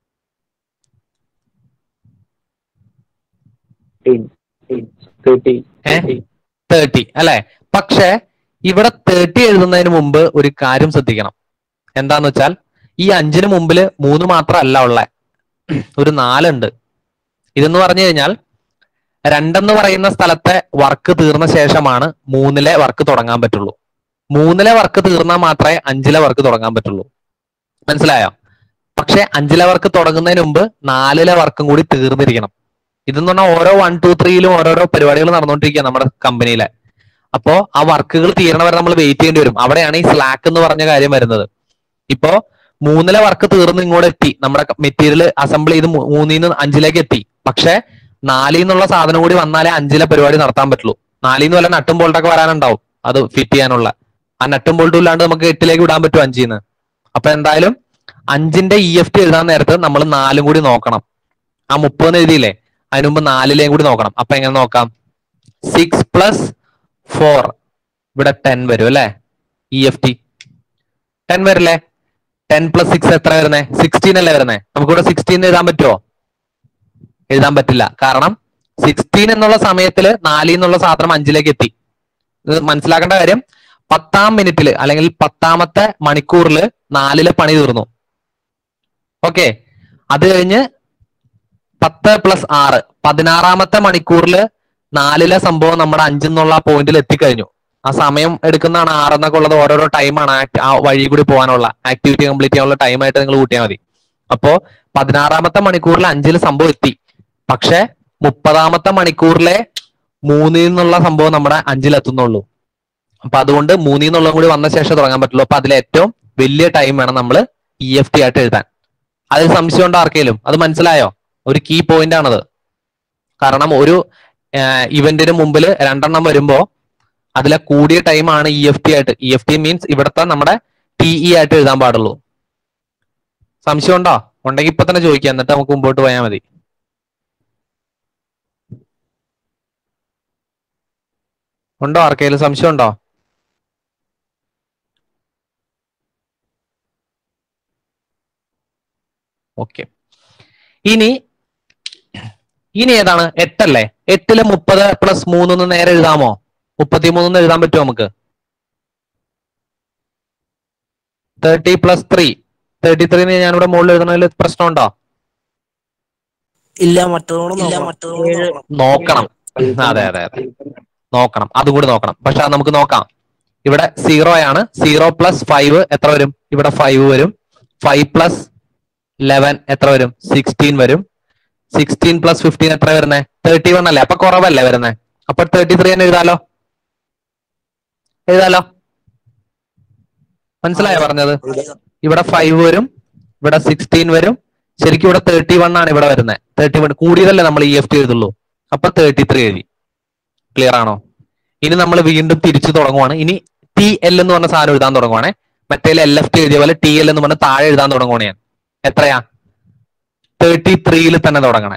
30 അല്ലെ? പക്ഷെ ഇവിടെ 30 എഴുതുന്നതിന് മുമ്പ് ഒരു കാര്യം ശ്രദ്ധിക്കണം. എന്താന്ന് വെച്ചാൽ ഈ 5ന് മുമ്പില് 3 മാത്രമല്ല ഉള്ള, ഒരു 4 ഉണ്ട്. ഇതെന്ന് പറഞ്ഞു കഴിഞ്ഞാൽ 2 പറയുന്ന സ്ഥലത്തെ വർക്ക് തീർന്ന ശേഷമാണ് 3ലെ വർക്ക് തുടങ്ങാൻ പറ്റുള്ളൂ. 3ലെ വർക്ക് തീർന്നാൽ മാത്രമേ 5ലെ വർക്ക് തുടങ്ങാൻ പറ്റുള്ളൂ. മനസ്സിലായോ? പക്ഷെ 5ലെ വർക്ക് തുടങ്ങുന്നതിന് മുമ്പ് 4ലെ വർക്കും കൂടി തീർന്നിരിക്കണം. ഇതെന്ന് പറഞ്ഞാൽ ഓരോ 1, 2, 3യിലും ഓരോരോ പരിപാടികൾ നടന്നുകൊണ്ടിരിക്കുക നമ്മുടെ കമ്പനിയിലെ. അപ്പോ ആ വർക്കുകൾ തീരണവരെ നമ്മൾ വെയിറ്റ് ചെയ്യേണ്ടി വരും. അവിടെയാണ് ഈ സ്ലാക്ക് എന്ന് പറഞ്ഞ കാര്യം വരുന്നത്. ഇപ്പോ 3ലെ വർക്ക് തീർന്ന് ഇങ്ങോട്ട് എത്തി, നമ്മുടെ മെറ്റീരിയൽ അസംബിൾ ചെയ്ത് 3ൽ നിന്ന് 5ലേക്ക് എത്തി. പക്ഷെ 4ൽ നിന്നുള്ള സാധനം കൂടി വന്നാലേ 5ലെ പരിപാടി നടത്താൻ പറ്റുള്ളൂ. 4ൽ നിന്ന് വല്ല നട്ടും ബോൾട്ടൊക്കെ വരാനുണ്ടാവും, അത് ഫിറ്റ് ചെയ്യാനുള്ള. ആ നട്ടും ബോൾട്ടും ഇല്ലാണ്ട് നമുക്ക് 8ലേക്ക് വിടാൻ പറ്റും 5ൽ നിന്ന്. അപ്പൊ എന്തായാലും 5ന്റെ EFT എഴുതാൻ നേരത്ത് നമ്മൾ 4ഉം കൂടി നോക്കണം. ആ 30 എഴുതിയില്ലേ, അതിന് മുമ്പ് 4ലെയും കൂടി നോക്കണം. അപ്പൊ എങ്ങനെ നോക്കാം? 6 + 4 ഇവിടെ 10 വരും അല്ലെ? EFT 10 വരില്ലേ? 10 + 6 എത്ര വരുന്നേ? 16 അല്ലേ വരുന്നേ? നമുക്കിവിടെ 16 എഴുതാൻ പറ്റുമോ? എഴുതാൻ പറ്റില്ല. കാരണം 16 എന്നുള്ള സമയത്തില് 4ൽ നിന്നുള്ള സാധനം 5ലേക്ക് എത്തി. ഇത് മനസ്സിലാക്കേണ്ട കാര്യം, 10ാം മിനിറ്റിൽ അല്ലെങ്കിൽ 10ാമത്തെ മണിക്കൂറിൽ 4 പണി തീർന്നു. ഓക്കെ, അത് കഴിഞ്ഞ് 10 + 6 16ാമത്തെ മണിക്കൂറിൽ 4 സംഭവം നമ്മുടെ 5 എന്നുള്ള പോയിന്റിൽ എത്തിക്കഴിഞ്ഞു. ആ സമയം എടുക്കുന്നതാണ് 6 എന്നൊക്കെ ഉള്ളത്, ഓരോരോ ടൈമാണ് ആ വഴി കൂടി പോകാനുള്ള ആക്ടിവിറ്റി കംപ്ലീറ്റ് ചെയ്യാനുള്ള ടൈമായിട്ട് നിങ്ങൾ കൂട്ടിയാൽ മതി. അപ്പോ 16ാമത്തെ മണിക്കൂറിൽ 5 സംഭവം എത്തി. പക്ഷെ 30ാമത്തെ മണിക്കൂറിലെ 3 എന്നുള്ള സംഭവം നമ്മുടെ 5 എത്തുന്നുള്ളൂ. അപ്പൊ അതുകൊണ്ട് 3 എന്നുള്ളതും കൂടി വന്ന ശേഷം തുടങ്ങാൻ പറ്റുള്ളൂ. അപ്പൊ അതിലെ ഏറ്റവും വലിയ ടൈം വേണം നമ്മൾ EFT ആയിട്ട് എഴുതാൻ. അതിൽ സംശയം ഉണ്ടോ ആർക്കെങ്കിലും? അത് മനസ്സിലായോ? ഒരു കീ പോയിന്റ് ആണത്. കാരണം ഒരു ഇവന്റിന് മുമ്പിൽ 2 എണ്ണം വരുമ്പോ അതിലെ കൂടിയ ടൈമാണ് EFT ആയിട്ട്. EFT മീൻസ് ഇവിടുത്തെ നമ്മുടെ TE ആയിട്ട് എഴുതാൻ പാടുള്ളൂ. സംശയം ഉണ്ടോ? ഉണ്ടെങ്കിൽ ഇപ്പൊ തന്നെ ചോദിക്കാം, എന്നിട്ട് നമുക്ക് മുമ്പോട്ട് പോയാൽ മതി. ഉണ്ടോ? ആർക്കെങ്കിലും സംശയം ഉണ്ടോ? ഓക്കെ, ഇനി ഏതാണ്? 8 അല്ലേ? 8ല് 30 + 3 ഒന്ന് നേരെ എഴുതാമോ? 33 എഴുതാൻ പറ്റുമോ നമുക്ക്? 30 + 3 33 ഞാനിവിടെ മുകളിൽ എഴുതണതിൽ പ്രശ്നമുണ്ടോ? ഇല്ല, മറ്റൊന്നും നോക്കണം. അതെ, നോക്കണം, അതും കൂടി നോക്കണം. പക്ഷെ അത് നമുക്ക് നോക്കാം. ഇവിടെ 0 ആണ്. 0 + 5 എത്ര വരും? ഇവിടെ 5 വരും. 5 + 11 എത്ര വരും? 16 വരും. 16 + 15 എത്ര വരുന്നേ? 31 അല്ലേ? അപ്പൊ കുറവല്ലേ വരുന്നേ? അപ്പൊ 33 തന്നെ എഴുതാലോ. മനസ്സിലായോ പറഞ്ഞത്? ഇവിടെ 5 വരും, ഇവിടെ 16 വരും. ശരിക്കും ഇവിടെ 31 ആണ് ഇവിടെ വരുന്നത്. 31 കൂടിയതല്ലേ നമ്മൾ EFT എഴുതുള്ളൂ. അപ്പൊ 33 എഴുതി. ക്ലിയർ ആണോ? ഇനി നമ്മൾ വീണ്ടും തിരിച്ചു തുടങ്ങുവാണ്. ഇനി TL എന്ന് പറഞ്ഞ സാധനം എഴുതാൻ തുടങ്ങുവാണേ. മറ്റേ LFT എഴുതിയ പോലെ TL എന്ന് പറഞ്ഞ താഴെ എഴുതാൻ തുടങ്ങുവാണ് ഞാൻ. എത്രയാ? 33 തന്നെ തുടങ്ങണേ.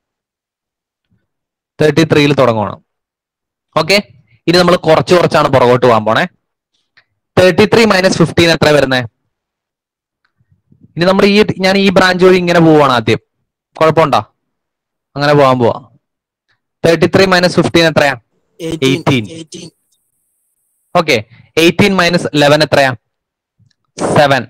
33 തുടങ്ങണം. ഓക്കെ, ഇനി നമ്മൾ കുറച്ചാണ് പുറകോട്ട് പോകാൻ പോണേ. 33 - 15 എത്ര വരുന്നേ? ഇനി നമ്മൾ ഞാൻ ഈ ബ്രാഞ്ച് വഴി ഇങ്ങനെ പോവാണ് ആദ്യം. കുഴപ്പമുണ്ടോ? അങ്ങനെ പോവാൻ പോവാ. 33 - 15 എത്രയാ? 18. ഓക്കെ, 18 - 11 എത്രയാ? 7.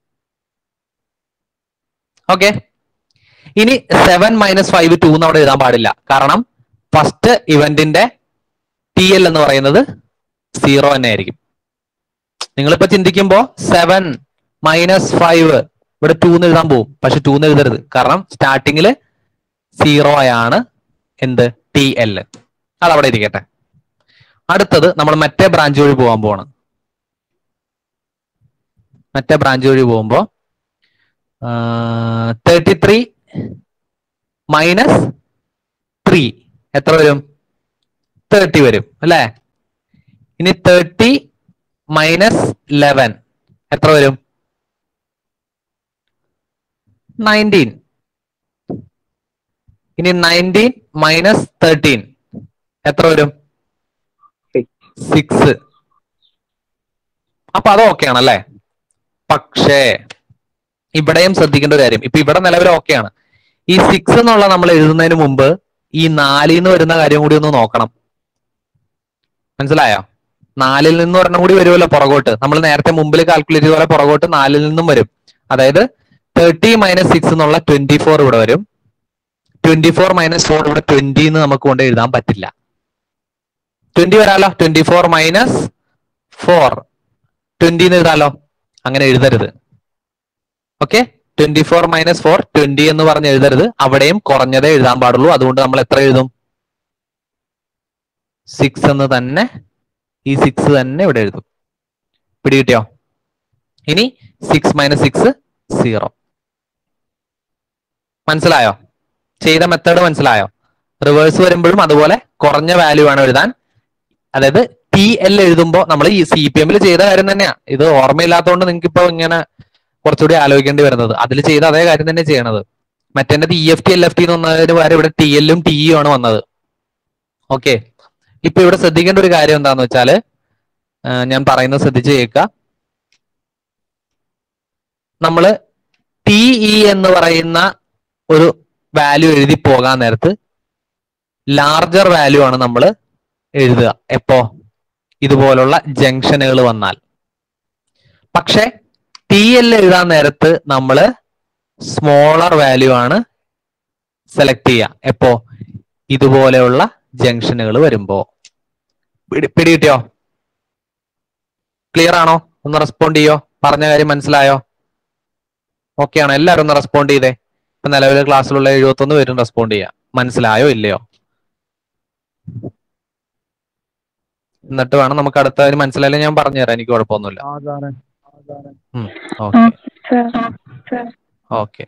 ഓക്കെ, ഇനി 7 - 5 2 എന്ന് അവിടെ എഴുതാൻ പാടില്ല. കാരണം ഫസ്റ്റ് ഇവന്റിന്റെ TL എന്ന് പറയുന്നത് 0 തന്നെ ആയിരിക്കും. നിങ്ങളിപ്പോ ചിന്തിക്കുമ്പോ 7 - 5 ഇവിടെ 2 എന്ന് എഴുതാൻ പോകും. പക്ഷെ 2 എന്ന് എഴുതരുത്. കാരണം സ്റ്റാർട്ടിങ്ങില് 0 ആണ് എന്ത്? TL. അതവിടെ ഇരിക്കട്ടെ. അടുത്തത് നമ്മൾ മറ്റേ ബ്രാഞ്ച് വഴി പോകാൻ പോവാണ്. മറ്റേ ബ്രാഞ്ച് വഴി പോകുമ്പോ 33 - 3 എത്ര വരും? 30 വരും അല്ലേ? ഇനി 30 - 11 എത്ര വരും? 19. ഇനി 19 - 13 എത്ര വരും? 6. അപ്പൊ അത് ഓക്കെ ആണല്ലേ? പക്ഷേ ഇവിടെയും ശ്രദ്ധിക്കേണ്ട ഒരു കാര്യം, ഇപ്പൊ ഇവിടെ നിലവിൽ ഓക്കെയാണ്. ഈ 6 എന്നുള്ള നമ്മൾ എഴുതുന്നതിന് മുമ്പ് ഈ 4 നിന്ന് വരുന്ന കാര്യം കൂടി ഒന്ന് നോക്കണം. മനസ്സിലായോ? 4 നിന്ന് ഒരെണ്ണം കൂടി വരുമല്ലോ പുറകോട്ട്. നമ്മൾ നേരത്തെ മുമ്പിൽ കാൽക്കുലേറ്റ് ചെയ്ത പോലെ പുറകോട്ട് 4 നിന്നും വരും. അതായത് 30 - 6 എന്നുള്ള 24 ഇവിടെ വരും. 24 - 4 ഇവിടെ 20 എന്ന് നമുക്ക് കൊണ്ട് എഴുതാൻ പറ്റില്ല. 20 വരാലോ? 24 - 4 20 എന്ന് എഴുതാലോ? അങ്ങനെ എഴുതരുത്. ഓക്കെ, 24 - 4 20 എന്ന് പറഞ്ഞ് എഴുതരുത്. അവിടെയും കുറഞ്ഞതേ എഴുതാൻ പാടുള്ളൂ. അതുകൊണ്ട് നമ്മൾ എത്ര എഴുതും? 6 എന്ന് തന്നെ, ഈ 6 തന്നെ ഇവിടെ എഴുതും. പിടികിട്ടിയോ? ഇനി 6 - 6 0. മനസ്സിലായോ? ചെയ്ത മെത്തേഡ് മനസ്സിലായോ? റിവേഴ്സ് വരുമ്പോഴും അതുപോലെ കുറഞ്ഞ വാല്യൂ ആണ് എഴുതാൻ. അതായത് TL എഴുതുമ്പോൾ നമ്മൾ ഈ CPM-ൽ ചെയ്ത കാര്യം തന്നെയാ. ഇത് ഓർമ്മയില്ലാത്തതുകൊണ്ട് നിങ്ങൾക്ക് ഇപ്പൊ ഇങ്ങനെ കുറച്ചുകൂടി ആലോചിക്കേണ്ടി വരുന്നത്. അതിൽ ചെയ്ത അതേ കാര്യം തന്നെ ചെയ്യണത്. മറ്റേ EFT LFT എന്ന് വന്നതിന് പകരം ഇവിടെ TL-ഉം TE ആണ് വന്നത്. ഓക്കെ, ഇപ്പൊ ഇവിടെ ശ്രദ്ധിക്കേണ്ട ഒരു കാര്യം എന്താന്ന് വെച്ചാല്, ഞാൻ പറയുന്നത് ശ്രദ്ധിച്ച് കേൾക്കുക. നമ്മള് TE എന്ന് പറയുന്ന ഒരു വാല്യൂ എഴുതി പോകാൻ നേരത്ത് ലാർജർ വാല്യൂ ആണ് നമ്മൾ എഴുതുക. എപ്പോ? ഇതുപോലുള്ള ജംഗ്ഷനുകൾ വന്നാൽ. പക്ഷെ TL എഴുതാൻ നേരത്ത് നമ്മൾ സ്മോളർ വാല്യൂ ആണ് സെലക്ട് ചെയ്യുക. എപ്പോ ഇതുപോലെയുള്ള ജംഗ്ഷനുകൾ വരുമ്പോ. പിടികിട്ടിയോ? ക്ലിയർ ആണോ? ഒന്ന് റെസ്പോണ്ട് ചെയ്യോ? പറഞ്ഞ കാര്യം മനസ്സിലായോ? ഓക്കെ ആണോ? എല്ലാവരും ഒന്ന് റെസ്പോണ്ട് ചെയ്തേ. ഇപ്പൊ നിലവിലെ ക്ലാസ്സിലുള്ള 71 പേരും റെസ്പോണ്ട് ചെയ്യാം. മനസ്സിലായോ ഇല്ലയോ? എന്നിട്ട് വേണം നമുക്ക് അടുത്തതിന് മനസ്സിലായാലും ഞാൻ പറഞ്ഞുതരാം. എനിക്ക് കുഴപ്പമൊന്നുമില്ല. ഓക്കെ.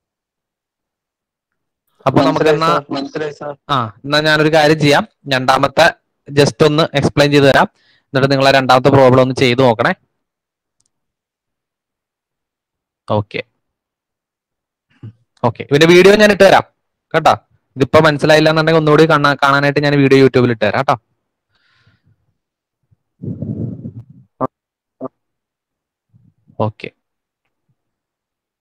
അപ്പൊ നമുക്ക് എന്നാ ഞാനൊരു കാര്യം ചെയ്യാം. രണ്ടാമത്തെ ജസ്റ്റ് ഒന്ന് എക്സ്പ്ലെയിൻ ചെയ്ത് തരാം. എന്നിട്ട് നിങ്ങൾ രണ്ടാമത്തെ പ്രോബ്ലം ഒന്ന് ചെയ്തു നോക്കണേ. ഓക്കെ. പിന്നെ വീഡിയോ ഞാൻ ഇട്ട് തരാം കേട്ടോ. ഇതിപ്പോ മനസ്സിലായില്ല എന്നുണ്ടെങ്കിൽ ഒന്നുകൂടി കാണാനായിട്ട് ഞാൻ വീഡിയോ യൂട്യൂബിൽ ഇട്ട് തരാം കേട്ടോ. ഓക്കെ.